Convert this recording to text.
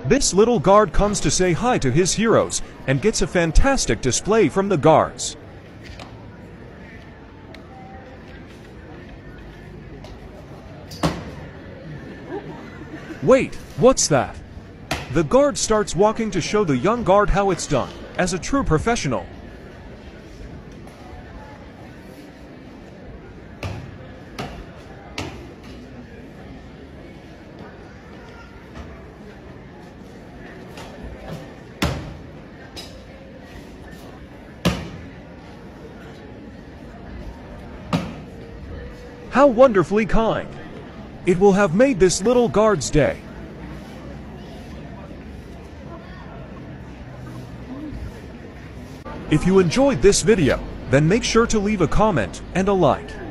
This little guard comes to say hi to his heroes and gets a fantastic display from the guards. Wait, what's that? The guard starts walking to show the young guard how it's done, as a true professional. How wonderfully kind! It will have made this little guard's day. If you enjoyed this video, then make sure to leave a comment and a like.